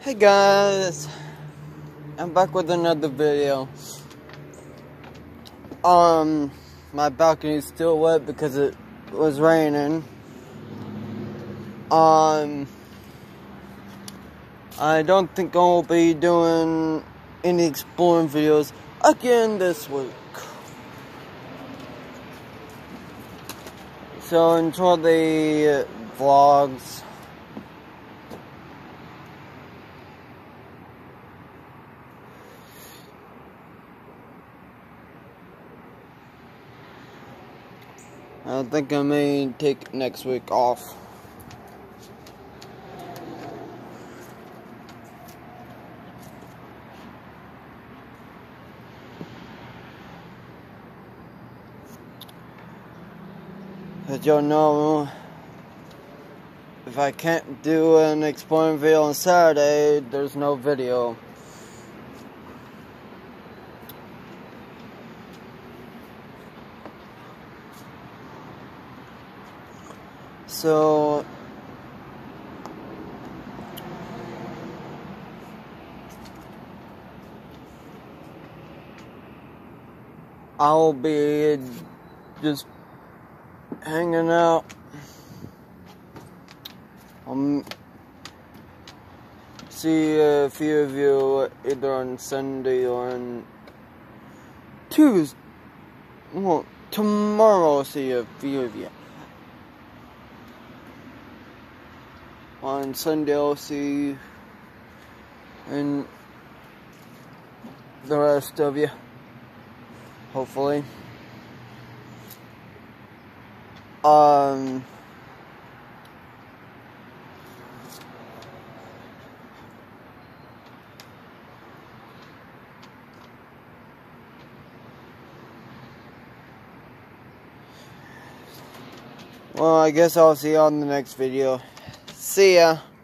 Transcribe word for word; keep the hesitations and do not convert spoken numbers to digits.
Hey guys, I'm back with another video. Um, my balcony is still wet because it was raining. Um, I don't think I'll be doing any exploring videos again this week. So enjoy the vlogs. I think I may take next week off. As y'all know, if I can't do an exploring video on Saturday, there's no video. So, I'll be just hanging out. Um, see a few of you either on Sunday or on Tuesday. Well, tomorrow I'll see a few of you. On Sunday I'll see you and the rest of you, hopefully. Um, well, I guess I'll see you on the next video. See ya.